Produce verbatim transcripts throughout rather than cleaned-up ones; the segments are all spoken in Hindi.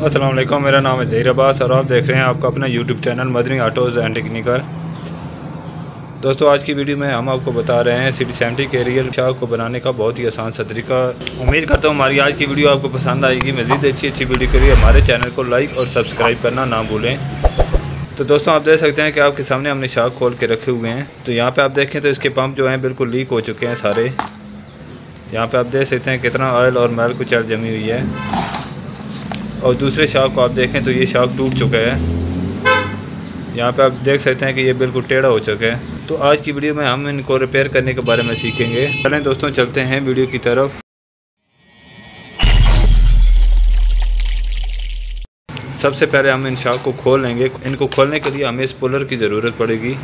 अस्सलाम वालेकुम, मेरा नाम है ज़हीर अब्बास और आप देख रहे हैं आपका अपना YouTube channel Madani autos and technical. दोस्तों, आज की वीडियो में हम आपको बता रहे हैं सी डी सेवेंटी के रियल शाक को बनाने का बहुत ही आसान सा तरीका। उम्मीद करता हूँ हमारी आज की वीडियो आपको पसंद आएगी। मज़ीद अच्छी अच्छी वीडियो के लिए हमारे चैनल को लाइक और सब्सक्राइब करना ना भूलें। तो दोस्तों, आप देख सकते हैं कि आपके सामने हमने शाक खोल के रखे हुए हैं। तो यहाँ पर आप देखें तो इसके पंप जो हैं बिल्कुल लीक हो चुके हैं सारे। यहाँ पर आप देख सकते हैं कितना ऑयल और मैल कुचैल जमी हुई है। और दूसरे शाक को आप देखें तो ये शाक टूट चुका है। यहाँ पे आप देख सकते हैं कि ये बिल्कुल टेढ़ा हो चुका है। तो आज की वीडियो में हम इनको रिपेयर करने के बारे में सीखेंगे। चलें दोस्तों, चलते हैं वीडियो की तरफ। सबसे पहले हम इन शाक को खोल लेंगे। इनको खोलने के लिए हमें इस पुलर की ज़रूरत पड़ेगी।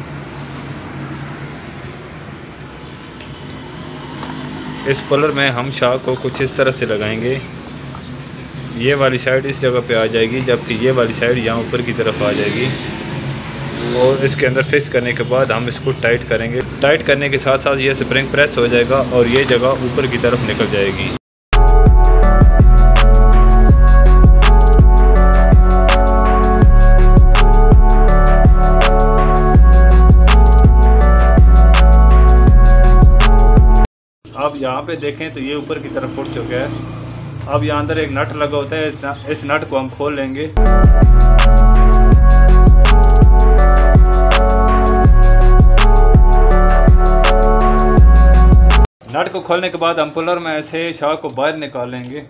इस पुलर में हम शाक को कुछ इस तरह से लगाएंगे। ये वाली साइड इस जगह पे आ जाएगी, जबकि ये वाली साइड यहाँ ऊपर की तरफ आ जाएगी। और इसके अंदर फिक्स करने के बाद हम इसको टाइट करेंगे। टाइट करने के साथ साथ ये स्प्रिंग प्रेस हो जाएगा और ये जगह ऊपर की तरफ निकल जाएगी। अब यहाँ पे देखें तो ये ऊपर की तरफ उठ चुका है। अब यहाँ अंदर एक नट लगा होता है, इस नट को हम खोल लेंगे। नट को खोलने के बाद हम पुलर में ऐसे शाक को बाहर निकाल लेंगे।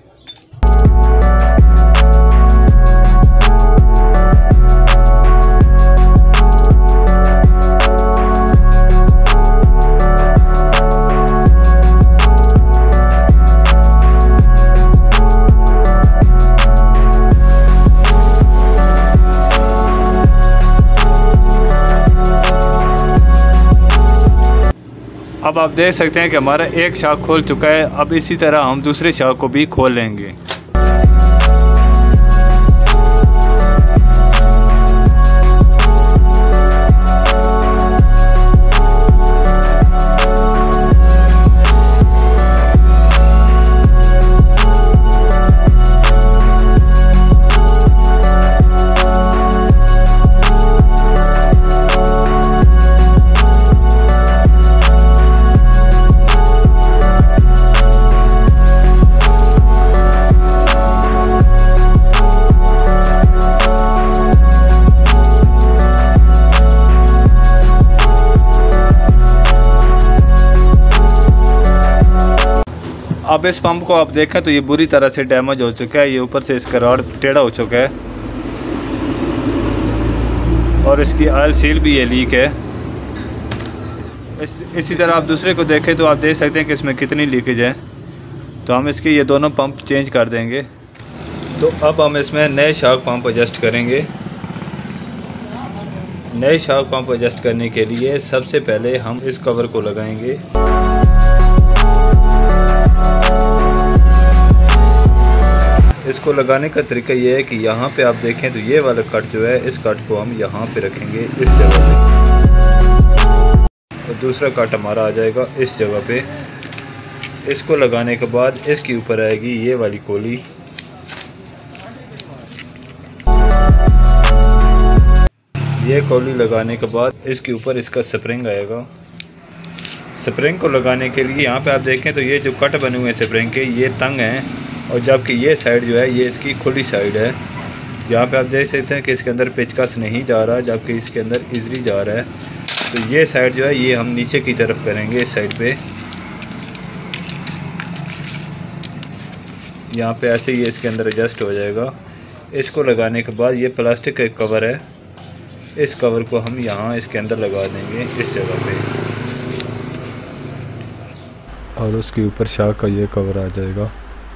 अब आप देख सकते हैं कि हमारा एक शाक खोल चुका है। अब इसी तरह हम दूसरे शाक को भी खोल लेंगे। अब इस पंप को आप देखें तो ये बुरी तरह से डैमेज हो चुका है। ये ऊपर से इसका रॉड टेढ़ा हो चुका है और इसकी ऑयल सील भी ये लीक है। इस इसी तरह आप दूसरे को देखें तो आप देख सकते हैं कि इसमें कितनी लीकेज है। तो हम इसके ये दोनों पंप चेंज कर देंगे। तो अब हम इसमें नए शाक पंप एडजस्ट करेंगे। नए शाक पंप एडजस्ट करने के लिए सबसे पहले हम इस कवर को लगाएंगे। इसको लगाने का तरीका ये है कि यहाँ पे आप देखें तो ये वाला कट जो है, इस कट को हम यहाँ पे रखेंगे इस जगह पे, और दूसरा कट हमारा आ जाएगा इस जगह पे। इसको लगाने के बाद इसके ऊपर आएगी ये वाली कोली। ये कोली लगाने के बाद इसके ऊपर इसका स्प्रिंग आएगा। स्प्रिंग को लगाने के लिए यहाँ पे आप देखें तो ये जो कट बने हुए हैं स्प्रिंग के, ये तंग हैं और जबकि ये साइड जो है ये इसकी खुली साइड है। यहाँ पे आप देख सकते हैं कि इसके अंदर पेचकस नहीं जा रहा, जबकि इसके अंदर इजली जा रहा है। तो ये साइड जो है ये हम नीचे की तरफ करेंगे इस साइड पे। यहाँ पे ऐसे ही इसके अंदर एडजस्ट हो जाएगा। इसको लगाने के बाद ये प्लास्टिक का कवर है, इस कवर को हम यहाँ इसके अंदर लगा देंगे इस जगह पे, और उसके ऊपर शाक का ये कवर आ जाएगा।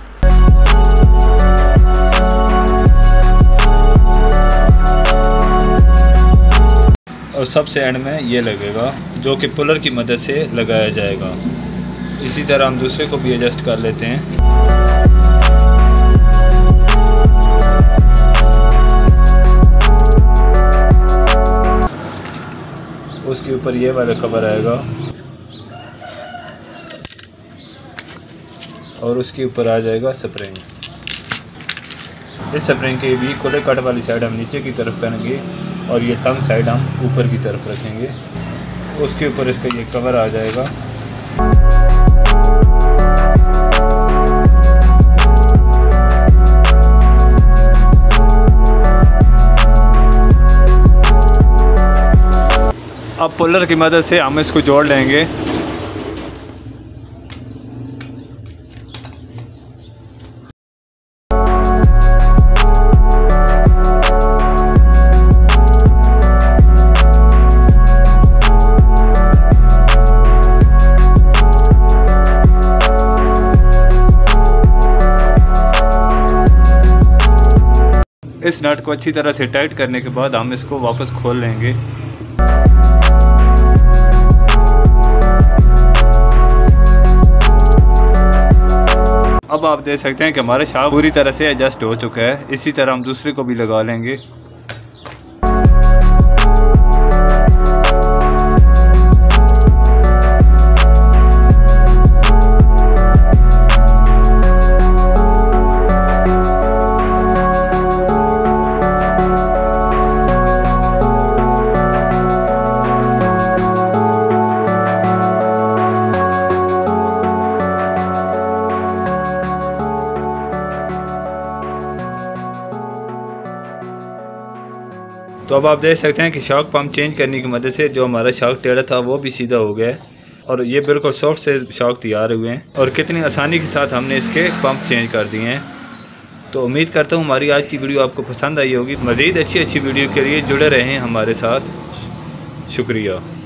और सबसे एंड में ये लगेगा, जो कि पुलर की मदद से लगाया जाएगा। इसी तरह हम दूसरे को भी एडजस्ट कर लेते हैं। उसके ऊपर ये वाला कवर आएगा और उसके ऊपर आ जाएगा स्प्रिंग। इस स्प्रिंग के भी खुले कट वाली साइड हम नीचे की तरफ करेंगे और ये तंग साइड हम ऊपर की तरफ रखेंगे। उसके ऊपर इसका ये कवर आ जाएगा। अब पुलर की मदद से हम इसको जोड़ लेंगे। इस नट को अच्छी तरह से टाइट करने के बाद हम इसको वापस खोल लेंगे। अब आप देख सकते हैं कि हमारा शाफ्ट पूरी तरह से एडजस्ट हो चुका है। इसी तरह हम दूसरे को भी लगा लेंगे। तो अब आप देख सकते हैं कि शॉक पंप चेंज करने की मदद से जो हमारा शॉक टेढ़ा था वो भी सीधा हो गया है और ये बिल्कुल सॉफ्ट से शॉक तैयार हुए हैं और कितनी आसानी के साथ हमने इसके पंप चेंज कर दिए हैं। तो उम्मीद करता हूँ हमारी आज की वीडियो आपको पसंद आई होगी। मज़ीद अच्छी अच्छी वीडियो के लिए जुड़े रहें हमारे साथ। शुक्रिया।